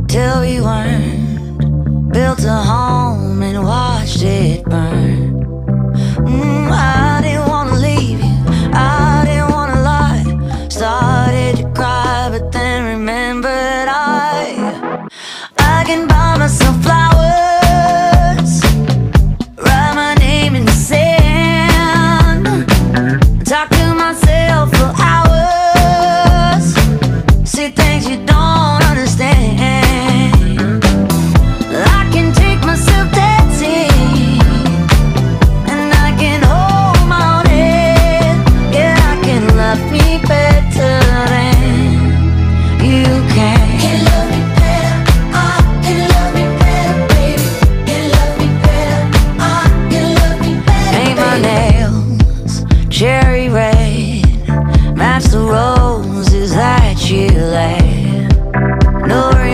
till we weren't. Built a home and watched it burn. I didn't wanna leave you, I didn't wanna lie. Started to cry, but then remembered I can buy myself flowers.